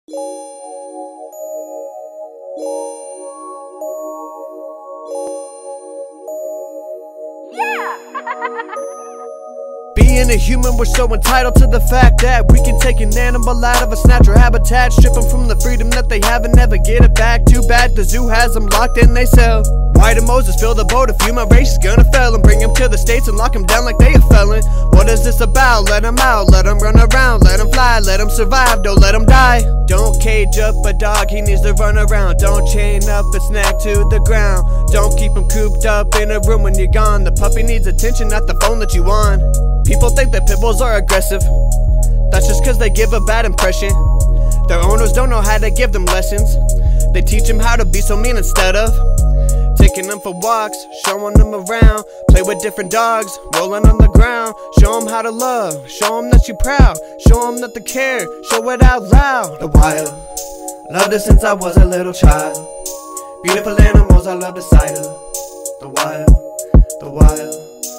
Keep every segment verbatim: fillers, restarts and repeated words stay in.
Being a human, we're so entitled to the fact that we can take an animal out of its natural habitat, strip them from the freedom that they have and never get it back. Too bad the zoo has them locked in they cell. Why did Moses fill the boat if human race is gonna fail and bring him to the States and lock him down like they a felon? What is this about? Let him out, let him run around, let him fly, let him survive, don't let him die. Don't cage up a dog, he needs to run around. Don't chain up its neck to the ground. Don't keep him cooped up in a room when you're gone. The puppy needs attention, not the phone that you on. People think that pit bulls are aggressive. That's just cause they give a bad impression. Their owners don't know how to give them lessons. They teach them how to be so mean instead of taking them for walks, showing them around. Play with different dogs, rolling on the ground. Show them how to love, show them that you're proud. Show them that they care, show it out loud. The wild, loved it since I was a little child. Beautiful animals, I love the sight of. The wild, the wild,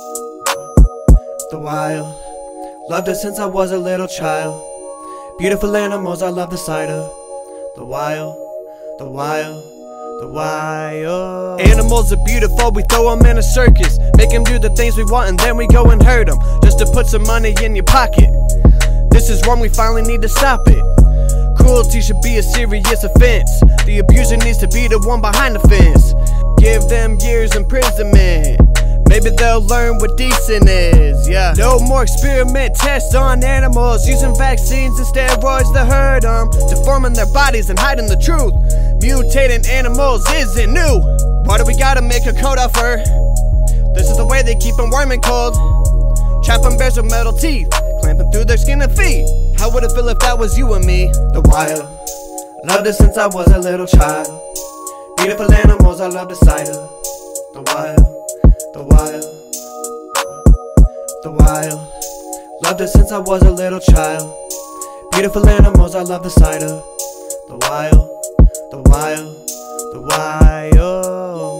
the wild. Loved it since I was a little child. Beautiful animals, I love the sight of. The wild, the wild, the wild. Animals are beautiful, we throw them in a circus. Make them do the things we want and then we go and hurt them, just to put some money in your pocket. This is wrong, we finally need to stop it. Cruelty should be a serious offense. The abuser needs to be the one behind the fence. Give them years imprisonment, maybe they'll learn what decent is, yeah. No more experiment tests on animals, using vaccines and steroids to hurt them, deforming their bodies and hiding the truth. Mutating animals isn't new. Why do we gotta make a coat of fur? This is the way they keep them warm and cold. Trapping bears with metal teeth, clamping through their skin and feet. How would it feel if that was you and me? The wild, loved it since I was a little child. Beautiful animals, I love the sight of. The wild, the wild, the wild. Loved it since I was a little child. Beautiful animals, I love the sight of. The wild, the wild, the wild.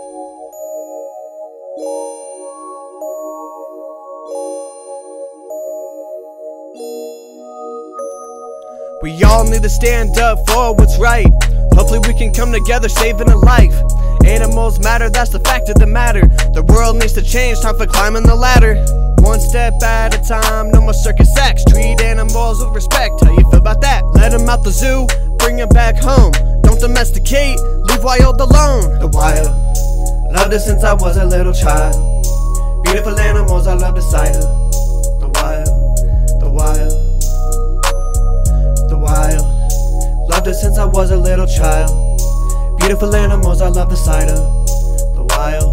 We all need to stand up for what's right. Hopefully we can come together saving a life. Animals matter, that's the fact of the matter. The world needs to change, time for climbing the ladder. One step at a time, no more circus acts. Treat animals with respect, how you feel about that? Let them out the zoo, bring them back home. Don't domesticate, leave wild alone. The wild, loved it since I was a little child. Beautiful animals, I love the sight of. The wild, the wild, the wild. Loved it since I was a little child. Beautiful animals, I love the sight of. The wild,